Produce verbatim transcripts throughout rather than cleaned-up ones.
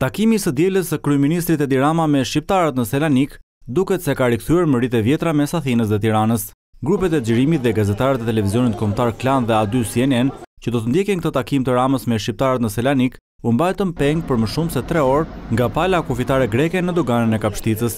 Takimi së dielës së kryeministrit Edi Rama me shqiptarët në Selanik duket se ka rikthyer mëritë e vjetra mes Athinës dhe Tiranës. Grupet e xhirimit dhe gazetarët e televizionit kombëtar Klan dhe A dy C N N, që do të ndjekin këtë takim të Ramës me shqiptarët në Selanik, u mbajtën peng për më shumë se tre orë nga pala kufitare greke në doganën e Kapshticës.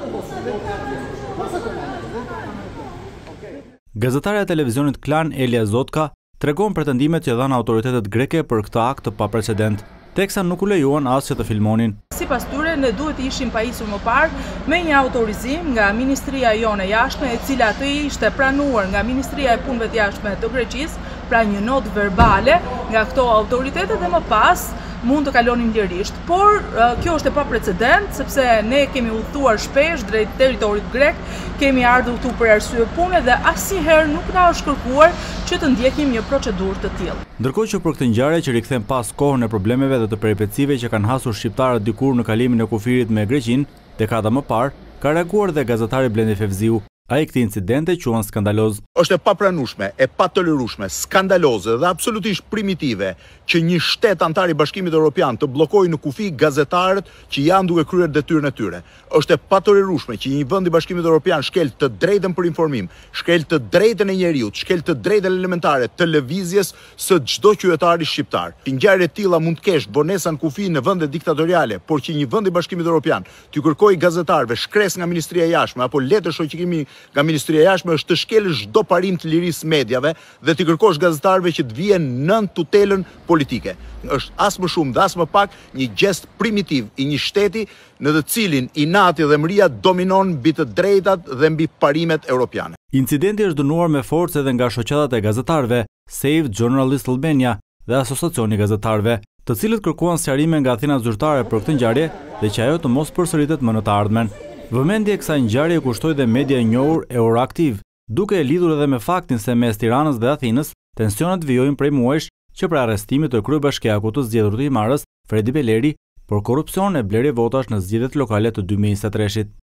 Gazetarja e televizionit Klan Elia Zotka tregon pretendimet që dhanë autoritetet greke për këtë akt të paprecedent, teksa nuk u lejuan as që të filmonin. Sipas tyre, ne duhet ishim pajisur më parë me një autorizim nga Ministria jone e jashtme, e cila të ishte pranuar nga Ministria e Punëve të Jashtme të Greqisë, pra një notë verbale nga këto autoritete dhe më pas mund të kalonin lirisht. Por kjo është e paprecedent, sepse ne kemi udhëtuar shpesh drejt territorit grek, kemi ardhur këtu për arsye pune dhe asnjëherë nuk na është kërkuar që të ndjekim një procedurë të tillë. Ndërkohë që për këtë ngjarje që rikthen pas kohën e problemeve dhe të peripecive që kanë hasur shqiptarët dikur në kalimin e kufirit me Greqinë, dekada më parë, ka reaguar dhe gazetari Blendi Fevziu. Ai këtij incidente quan skandaloz. Është e papranueshme, e patolerueshme, skandaloze dhe absolutisht primitive që një shtet antar i Bashkimit Evropian të bllokojë në kufi gazetarët që janë duke kryer detyrën e tyre. Është e patolerueshme që një vend i Bashkimit Evropian shkel të drejtën për informim, shkel të drejtën e njeriut, shkel të drejtën elementare të lëvizjes së çdo qytetari shqiptar. Ngjarje të tilla mund të kesh bonesa në kufi në vende diktatoriale, por që një vend i Bashkimit Evropian t'ju kërkojë gazetarëve shkres nga Ministria e Jashtme apo letër shoqërimi nga Ministria e Jashtme është të shkelësh çdo parim të lirisë mediave dhe të kërkosh gazetarëve që të vijen nën tutelën politike. Është as më shumë dhe as më pak një gest primitiv i një shteti në të cilin inati dhe mria dominon mbi të drejtat dhe mbi parimet europiane. Incidenti është dënuar me forcë edhe nga shoqatat e gazetarëve Save Journalists Albania dhe Asociacioni i Gazetarëve, të cilët kërkuan sqarime nga Athina zyrtare për këtë ngjarje dhe që ajo të mos përsëritet më në të ardhmen. Vëmendje e kësaj ngjarje kushtoi dhe media e njohur Euroaktiv, duke e lidhur edhe me faktin se mes Tiranës dhe Athinës tensionet vijojnë prej muajsh që për arrestimin të kryebashkiakut të zgjedhur të Himarës, Fredi Beleri, për korrupsion e blerje votash në zgjedhjet lokale të dy mijë e njëzet e treshit.